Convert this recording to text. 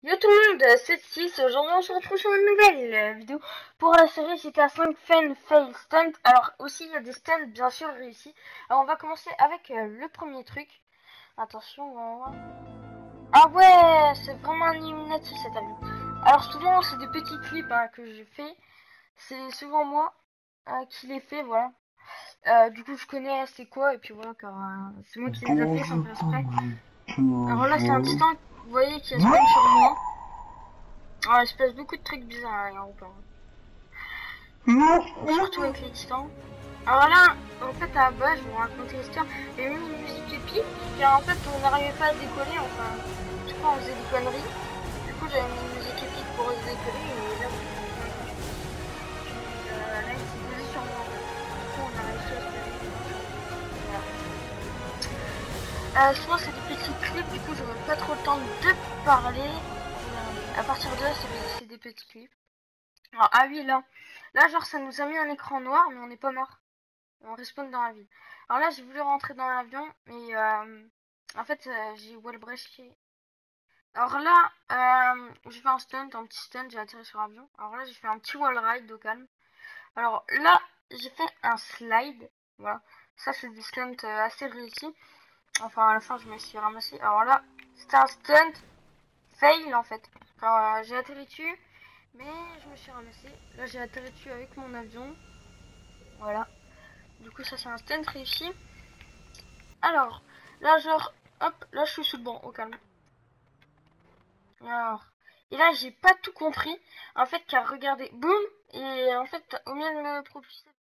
Yo tout le monde, c'est 6. Aujourd'hui on se retrouve sur une nouvelle vidéo pour la série GTA 5 Fan Fail Stunt. Alors aussi il y a des stunts bien sûr réussis. Alors on va commencer avec le premier truc. Attention, on va voir. Ah ouais, c'est vraiment un Illuminati cet avion. Alors souvent c'est des petits clips que je fais. C'est souvent moi qui les fais, voilà. Du coup je connais c'est quoi et puis voilà car c'est moi qui les ai fait sans faire exprès. Alors là c'est un titan, vous voyez qui a spawn sur moi. Ah, il se passe beaucoup de trucs bizarres en parle. Surtout avec les titans. Alors là, en fait, à la base, je vais vous raconter l'histoire. Il y a eu une musique épique, car en fait, on n'arrivait pas à décoller, enfin, je crois, on faisait des conneries. Du coup, j'avais mis une musique épique pour décoller, et là, là, il s'est posé sur moi. Du coup, on a réussi à se poser. Voilà. Souvent, c'est des petits clips, du coup, j'aurais pas trop le temps de parler. À partir de là, c'est des petits clips. Alors, ah oui, là, genre, ça nous a mis un écran noir, mais on n'est pas mort. On respawn dans la ville. Alors là, j'ai voulu rentrer dans l'avion, mais en fait, j'ai wallbreaké. Alors là, j'ai fait un stunt, un petit stunt, j'ai atterri sur l'avion. Alors là, j'ai fait un petit wall ride au calme. Alors là, j'ai fait un slide. Voilà. Ça, c'est des stunts assez réussis. Enfin, à la fin, je me suis ramassé. Alors là, c'était un stunt fail en fait. J'ai atterri dessus, mais je me suis ramassé. Là, j'ai atterri dessus avec mon avion. Voilà. Du coup, ça, c'est un stunt réussi. Alors, là, genre, hop, là, je suis sous le banc, au calme. Alors, et là, j'ai pas tout compris. En fait, car regardez, boum, et en fait, au mieux de me propulser